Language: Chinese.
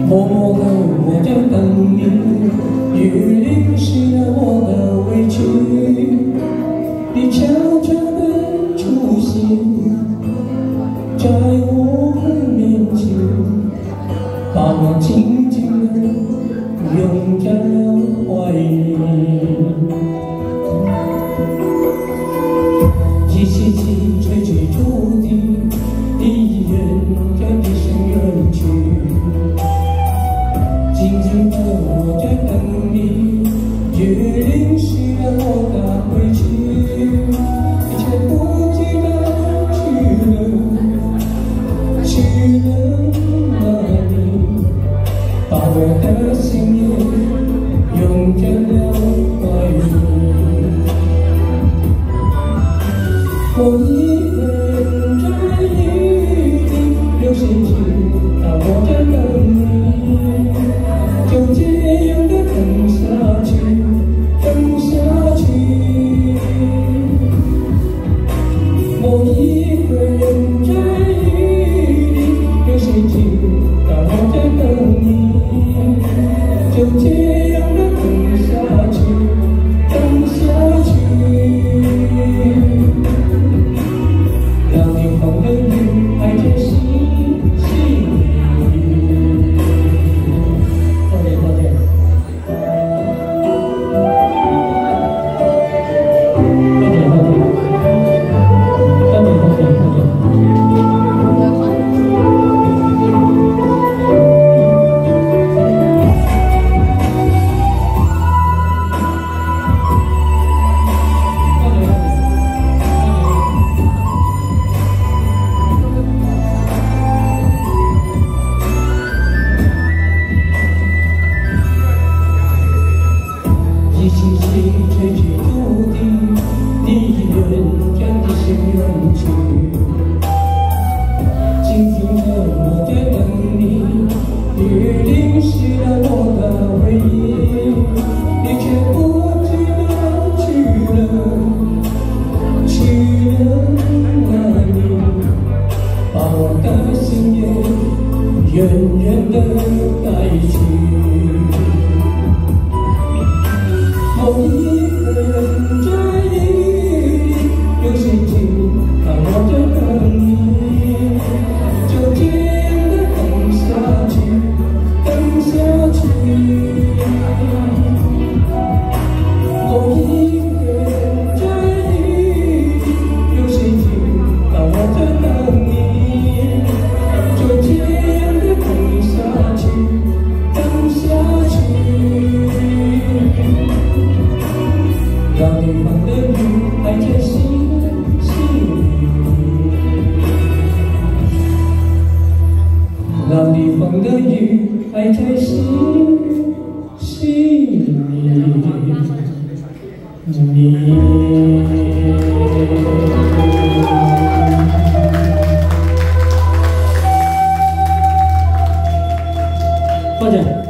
默默的我在等你，雨淋湿了我的委屈，你悄悄的出现在我面前，把我紧紧的拥在了怀里。一起起吹吹竹笛，一人在低声远去。静静的我在等你，雨淋湿了我的委屈，你却不记得去了哪里，把我的心也拥在了怀里。我一个人在雨里流星去，但我在等你，就这样的等下去，等下去。我一个人在雨里流星去，但我在等你，就这样的等下去，等下去。一起起吹吹竹笛，一人将低声远去。静静的我在等你，雨淋湿了我的回忆，你却不记得去了哪里，把我的心也远远的带去。我一个人在雨里流星去，但我在等你，就这样的等下去，等下去。我一个人在雨里流星去，但我在等你，就这样的等下去，等下去。让对方的雨还在心里，让对方的雨还在心里。放下。